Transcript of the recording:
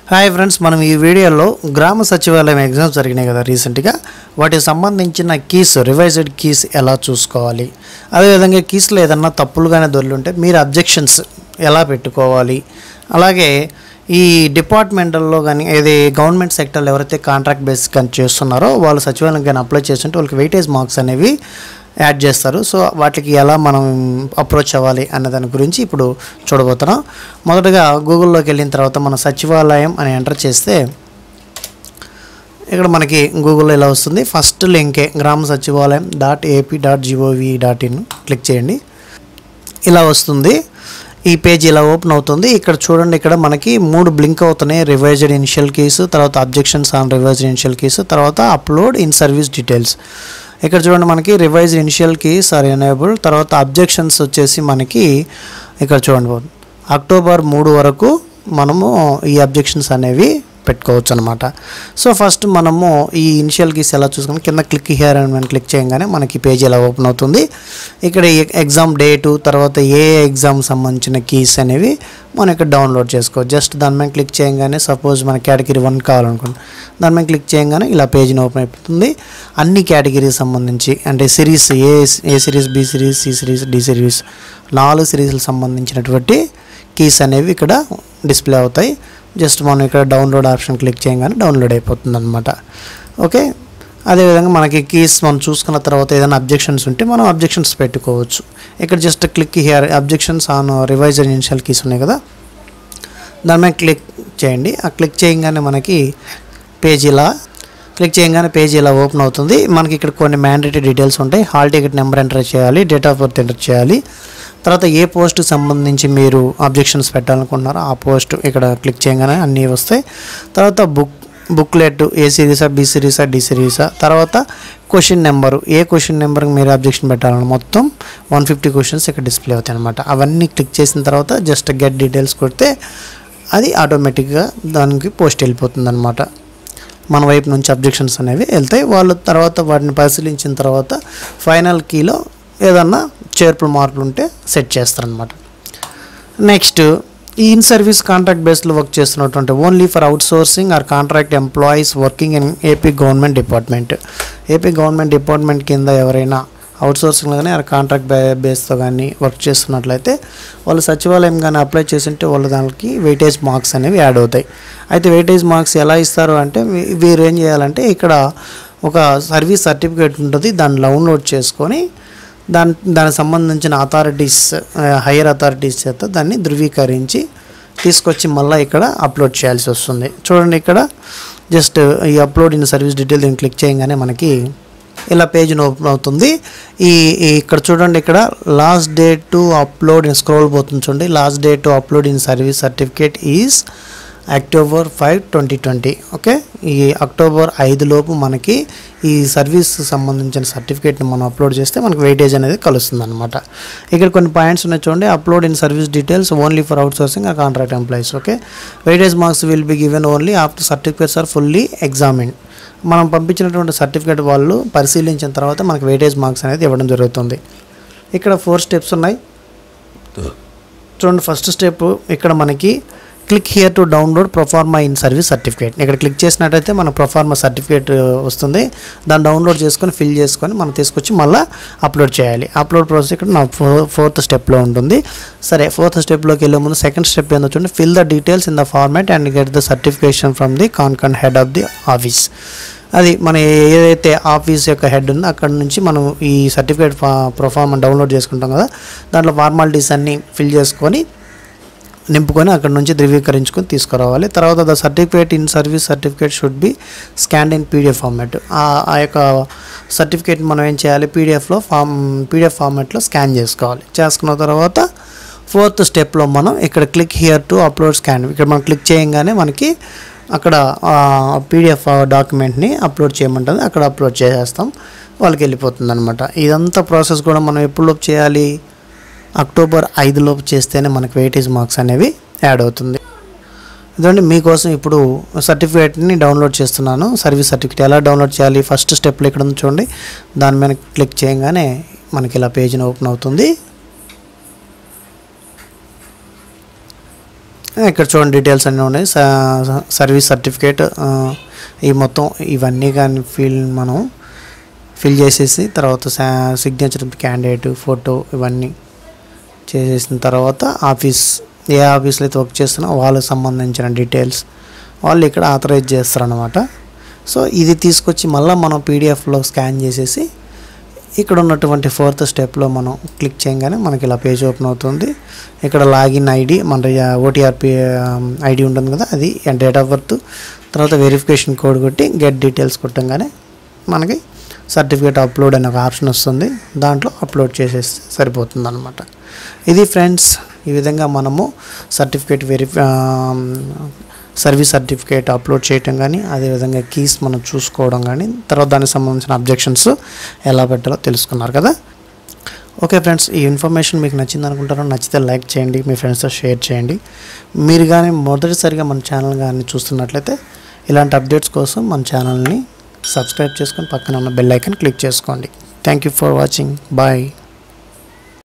Hi friends, మనం ఈ వీడియోలో గ్రామ సచివాలయం ఎగ్జామ్స్ జరిగినాయి కదా రీసెంట్గా. వాటికి సంబంధించిన కీస్, రివైజ్డ్ కీస్ ఎలా చూసుకోవాలి, అదేవిధంగా కీస్లో ఏదన్నా తప్పులుగానే దొరుకుంటే మీరు అబ్జెక్షన్స్ ఎలా పెట్టుకోవాలి, అలాగే ఈ డిపార్ట్మెంటల్లో కానీ ఏది గవర్నమెంట్ సెక్టర్లో ఎవరైతే కాంట్రాక్ట్ బేస్ కానీ చేస్తున్నారో వాళ్ళు సచివాలయం కానీ అప్లై చేస్తుంటే వాళ్ళకి వెయిటేజ్ మార్క్స్ అనేవి యాడ్ చేస్తారు. సో వాటికి ఎలా మనం అప్రోచ్ అవ్వాలి అన్న దాని గురించి ఇప్పుడు చూడబోతున్నాం. మొదటగా గూగుల్లోకి వెళ్ళిన తర్వాత మనం సచివాలయం అని ఎంటర్ చేస్తే ఇక్కడ గూగుల్లో ఇలా వస్తుంది. ఫస్ట్ లింకే gramsachivalayan.ap.gov.in క్లిక్ చేయండి. ఇలా వస్తుంది. ఈ పేజ్ ఇలా ఓపెన్ అవుతుంది. ఇక్కడ చూడండి, ఇక్కడ మనకి 3 బ్లింక్ అవుతున్నాయి. రివైజ్డ్ ఇనిషియల్ కీస్, తర్వాత objections on revised initial keys, తర్వాత అప్లోడ్ ఇన్ సర్వీస్ డీటెయిల్స్. ఇక్కడ చూడండి, మనకి revised initial keys are enable, తర్వాత అబ్జెక్షన్స్ వచ్చేసి మనకి ఇక్కడ చూడండి అక్టోబర్ 3 వరకు మనము ఈ అబ్జెక్షన్స్ అనేవి పెట్టుకోవచ్చు అనమాట. సో ఫస్ట్ మనము ఈ ఇనిషియల్ కీస్ ఎలా చూసుకుని కింద క్లిక్ హియర్ అని మనం క్లిక్ చేయగానే మనకి పేజ్ ఎలా ఓపెన్ అవుతుంది. ఇక్కడ ఎగ్జామ్ డేటు, తర్వాత ఏ ఎగ్జామ్ సంబంధించిన కీస్ అనేవి మనం ఇక్కడ డౌన్లోడ్ చేసుకోవచ్చు. జస్ట్ దాని మీద క్లిక్ చేయగానే, సపోజ్ మన కేటగిరీ 1 కావాలనుకోండి, దాని మీద క్లిక్ చేయగానే ఇలా పేజ్ని ఓపెన్ అయిపోతుంది. అన్ని కేటగిరీకి సంబంధించి అంటే series, A series, B series, C series, D series, 4 సిరీస్లకు సంబంధించినటువంటి కీస్ అనేవి ఇక్కడ డిస్ప్లే అవుతాయి. జస్ట్ మనం ఇక్కడ డౌన్లోడ్ ఆప్షన్ క్లిక్ చేయగానే డౌన్లోడ్ అయిపోతుంది అనమాట. ఓకే, అదేవిధంగా మనకి కీస్ మనం చూసుకున్న తర్వాత ఏదైనా అబ్జెక్షన్స్ ఉంటే మనం అబ్జెక్షన్స్ పెట్టుకోవచ్చు. ఇక్కడ just click here objections on revised initial keys ఉన్నాయి కదా, దాని మీద క్లిక్ చేయండి. ఆ క్లిక్ చేయగానే మనకి పేజ్ ఇలా ఓపెన్ అవుతుంది. మనకి ఇక్కడ కొన్ని మ్యాండేటరీ డీటెయిల్స్ ఉంటాయి. హాల్ టికెట్ నెంబర్ ఎంటర్ చేయాలి, డేట్ ఆఫ్ బర్త్ ఎంటర్ చేయాలి, తర్వాత ఏ పోస్ట్కి సంబంధించి మీరు అబ్జెక్షన్స్ పెట్టాలనుకుంటున్నారో ఆ పోస్ట్ ఇక్కడ క్లిక్ చేయగానే అన్నీ వస్తాయి. తర్వాత బుక్లెట్, ఏ సిరీసా, బి సిరీసా, డి సిరీసా, తర్వాత క్వశ్చన్ నెంబరు, ఏ క్వశ్చన్ నెంబర్కి మీరు అబ్జెక్షన్ పెట్టాలని మొత్తం 150 క్వశ్చన్స్ ఇక్కడ డిస్ప్లే అవుతాయి అనమాట. అవన్నీ క్లిక్ చేసిన తర్వాత జస్ట్ గెట్ డీటెయిల్స్ కొడితే అది ఆటోమేటిక్గా దానికి పోస్ట్ వెళ్ళిపోతుంది అనమాట. మన వైపు నుంచి అబ్జెక్షన్స్ అనేవి వెళ్తాయి. వాళ్ళు తర్వాత వాటిని పరిశీలించిన తర్వాత ఫైనల్ కీలో ఏదన్నా చేర్పులు మార్పులు ఉంటే సెట్ చేస్తారనమాట. నెక్స్ట్, ఈ ఇన్ సర్వీస్ కాంట్రాక్ట్ బేస్లో వర్క్ చేస్తున్నటువంటి only for outsourcing or contract employees working in AP government department. AP government department కింద ఎవరైనా అవుట్ సోర్సింగ్లో కానీ ఆర్ కాంట్రాక్ట్ బేస్తో కానీ వర్క్ చేస్తున్నట్లయితే వాళ్ళు సచివాలయం కానీ అప్లై చేసింటే వాళ్ళ దానికి వెయిటేజ్ మార్క్స్ అనేవి యాడ్ అవుతాయి. అయితే వెయిటేజ్ మార్క్స్ ఎలా ఇస్తారు అంటే, వీరు ఏం చేయాలంటే ఇక్కడ ఒక సర్వీస్ సర్టిఫికేట్ ఉంటుంది, దాన్ని డౌన్లోడ్ చేసుకొని దానికి సంబంధించిన అథారిటీస్, హైయర్ అథారిటీస్ చేత దాన్ని ధృవీకరించి తీసుకొచ్చి మళ్ళీ ఇక్కడ అప్లోడ్ చేయాల్సి వస్తుంది. చూడండి, ఇక్కడ జస్ట్ ఈ అప్లోడ్ ఇన్ సర్వీస్ డీటెయిల్ దీన్ని క్లిక్ చేయగానే మనకి ఇలా పేజ్ ఓపెన్ అవుతుంది. ఇక్కడ చూడండి, ఇక్కడ last date to upload in scroll పోతుంది చూడండి. Last date to upload in service certificate is October 5, 2020. Okay, ఈ అక్టోబర్ 5 లోపు మనకి ఈ సర్వీస్ సంబంధించిన సర్టిఫికేట్ని మనం అప్లోడ్ చేస్తే మనకి వెయిటేజ్ అనేది కలుస్తుంది అనమాట. ఇక్కడ కొన్ని పాయింట్స్ ఉన్నాయి చూడండి. Upload in service details only for outsourcing or contract employees. Okay, weightage marks will be given only after certificates are fully examined. మనం పంపించినటువంటి సర్టిఫికేట్ వాళ్ళు పరిశీలించిన తర్వాత మనకి వెయిటేజ్ మార్క్స్ అనేది ఇవ్వడం జరుగుతుంది. ఇక్కడ 4 స్టెప్స్ ఉన్నాయి చూడండి. ఫస్ట్ స్టెప్, ఇక్కడ మనకి click here to download proforma in service certificate. ఇక్కడ క్లిక్ చేసినట్టయితే మన ప్రొఫార్మా సర్టిఫికేట్ వస్తుంది. దాన్ని డౌన్లోడ్ చేసుకొని ఫిల్ చేసుకొని మనం తీసుకొచ్చి మళ్ళీ అప్లోడ్ చేయాలి. అప్లోడ్ ప్రాసెస్ ఇక్కడ నా 4th స్టెప్లో ఉంటుంది. సరే, 4th స్టెప్లోకి వెళ్ళే ముందు సెకండ్ స్టెప్ ఏందో చూడండి. Fill the details in the format and get the certification from the concern head of the office. అది మన ఏదైతే ఆఫీస్ యొక్క హెడ్ ఉందో అక్కడ నుంచి మనం ఈ సర్టిఫికేట్ ప్రొఫార్మా డౌన్లోడ్ చేసుకుంటాం కదా, దాంట్లో ఫార్మాలిటీస్ అన్నీ ఫిల్ చేసుకొని నింపుకొని అక్కడ నుంచి ధృవీకరించుకొని తీసుకురావాలి. తర్వాత the certificate in service certificate should be scanned in PDF format. ఆ యొక్క సర్టిఫికేట్ మనం ఏం చేయాలి, పీడిఎఫ్ ఫార్మాట్లో స్కాన్ చేసుకోవాలి. చేసుకున్న తర్వాత 4th స్టెప్లో మనం ఇక్కడ click here to upload scan. ఇక్కడ మనం క్లిక్ చేయగానే మనకి అక్కడ పీడిఎఫ్ డాక్యుమెంట్ని అప్లోడ్ చేయమంటుంది. అక్కడ అప్లోడ్ చేసేస్తాం, వాళ్ళకి వెళ్ళిపోతుంది అనమాట. ఇదంతా ప్రాసెస్ కూడా మనం ఎప్పుడులోపు చేయాలి, అక్టోబర్ 5 లోపు చేస్తేనే మనకు వెయిటేజ్ మార్క్స్ అనేవి యాడ్ అవుతుంది. ఇదండి, మీకోసం ఇప్పుడు సర్టిఫికేట్ని డౌన్లోడ్ చేస్తున్నాను. సర్వీస్ సర్టిఫికేట్ ఎలా డౌన్లోడ్ చేయాలి, ఫస్ట్ స్టెప్లో ఇక్కడ ఉంది చూడండి. దాని మీద క్లిక్ చేయగానే మనకి ఇలా పేజ్ని ఓపెన్ అవుతుంది. ఇక్కడ చూడండి డీటెయిల్స్ అన్నీ ఉన్నాయి. సర్వీస్ సర్టిఫికేట్ ఈ మొత్తం ఇవన్నీ కానీ మనం ఫిల్ చేసేసి తర్వాత సిగ్నేచర్ క్యాండిడేట్ ఫోటో ఇవన్నీ చేసేసిన తర్వాత ఏ ఆఫీస్లో అయితే వర్క్ చేస్తున్నా వాళ్ళకి సంబంధించిన డీటెయిల్స్ వాళ్ళు ఇక్కడ ఆథరైజ్ చేస్తారనమాట. సో ఇది తీసుకొచ్చి మళ్ళీ మనం పీడిఎఫ్లో స్కాన్ చేసేసి ఇక్కడ ఉన్నటువంటి 4th స్టెప్లో మనం క్లిక్ చేయగానే మనకి ఇలా పేజ్ ఓపెన్ అవుతుంది. ఇక్కడ లాగిన్ ఐడి మన ఓటీఆర్పీ ఐడి ఉంటుంది కదా, అది డేట్ ఆఫ్ బర్త్, తర్వాత వెరిఫికేషన్ కోడ్ కొట్టి గెట్ డీటెయిల్స్ కొట్టంగానే మనకి సర్టిఫికేట్ అప్లోడ్ అనే ఒక ఆప్షన్ వస్తుంది. దాంట్లో అప్లోడ్ చేసేస్తే సరిపోతుంది అనమాట. ఇది ఫ్రెండ్స్, ఈ విధంగా మనము సర్టిఫికేట్ సర్వీస్ సర్టిఫికేట్ అప్లోడ్ చేయటం కానీ, అదేవిధంగా కీస్ మనం చూసుకోవడం కానీ, తర్వాత దానికి సంబంధించిన అబ్జెక్షన్స్ ఎలా పెట్టాలో తెలుసుకున్నారు కదా. ఓకే ఫ్రెండ్స్, ఈ ఇన్ఫర్మేషన్ మీకు నచ్చింది అనుకుంటారో, నచ్చితే లైక్ చేయండి, మీ ఫ్రెండ్స్తో షేర్ చేయండి. మీరు కానీ మొదటిసారిగా మన ఛానల్ కానీ చూస్తున్నట్లయితే ఇలాంటి అప్డేట్స్ కోసం మన ఛానల్ని సబ్స్క్రైబ్ చేసుకొని పక్కన ఉన్న బెల్ ఐకాన్ క్లిక్ చేసుకోండి. Thank you for watching. Bye.